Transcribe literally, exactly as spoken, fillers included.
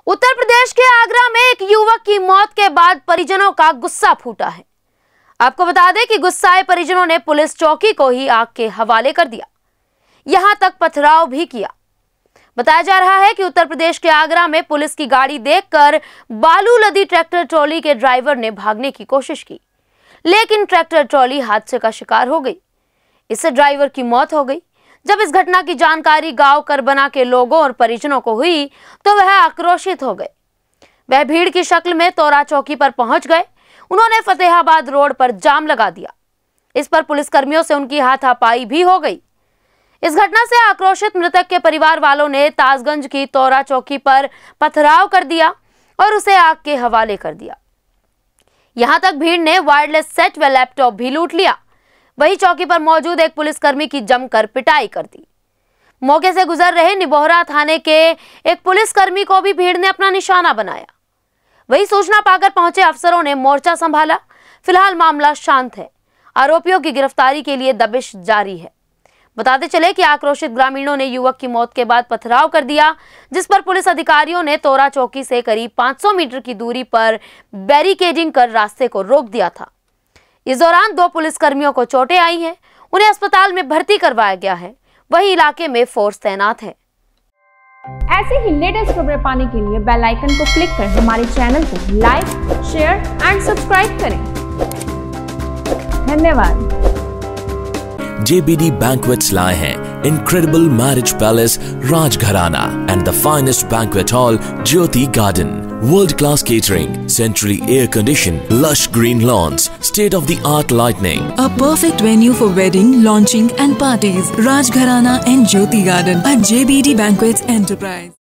उत्तर प्रदेश के आगरा में एक युवक की मौत के बाद परिजनों का गुस्सा फूटा है। आपको बता दें कि गुस्साए परिजनों ने पुलिस चौकी को ही आग के हवाले कर दिया, यहां तक पथराव भी किया। बताया जा रहा है कि उत्तर प्रदेश के आगरा में पुलिस की गाड़ी देखकर बालू लदी ट्रैक्टर ट्रॉली के ड्राइवर ने भागने की कोशिश की, लेकिन ट्रैक्टर ट्रॉली हादसे का शिकार हो गई। इससे ड्राइवर की मौत हो गई। जब इस घटना की जानकारी गांव करबना के लोगों और परिजनों को हुई तो वह आक्रोशित हो गए। वह भीड़ की शक्ल में तोरा चौकी पर पहुंच गए। उन्होंने फतेहाबाद रोड पर जाम लगा दिया। इस पर पुलिसकर्मियों से उनकी हाथापाई भी हो गई। इस घटना से आक्रोशित मृतक के परिवार वालों ने ताजगंज की तोरा चौकी पर पथराव कर दिया और उसे आग के हवाले कर दिया। यहां तक भीड़ ने वायरलेस सेट व लैपटॉप भी लूट लिया। वही चौकी पर मौजूद एक पुलिसकर्मी की जमकर पिटाई कर दी। मौके से गुजर रहे निबोहरा थाने के एक पुलिसकर्मी को भी भीड़ ने अपना निशाना बनाया। वही सूचना पाकर पहुंचे अफसरों ने मोर्चा संभाला। फिलहाल मामला शांत है। आरोपियों की गिरफ्तारी के लिए दबिश जारी है। बताते चले कि आक्रोशित ग्रामीणों ने युवक की मौत के बाद पथराव कर दिया, जिस पर पुलिस अधिकारियों ने तोरा चौकी से करीब पाँच सौ मीटर की दूरी पर बैरिकेडिंग कर रास्ते को रोक दिया था। इस दौरान दो पुलिसकर्मियों को चोटें आई हैं। उन्हें अस्पताल में भर्ती करवाया गया है। वही इलाके में फोर्स तैनात है। ऐसे ही लेटेस्ट खबरें पाने के लिए बेल आइकन को क्लिक कर हमारे चैनल को लाइक, शेयर एंड सब्सक्राइब करें। धन्यवाद। J B D Banquets लाए हैं Incredible Marriage Palace Rajgharana and the finest banquet hall Jyoti Garden. World-class catering, centrally air-conditioned, lush green lawns, state-of-the-art lighting. A perfect venue for wedding, launching and parties. Rajgharana and Jyoti Garden at J B D Banquets Enterprise.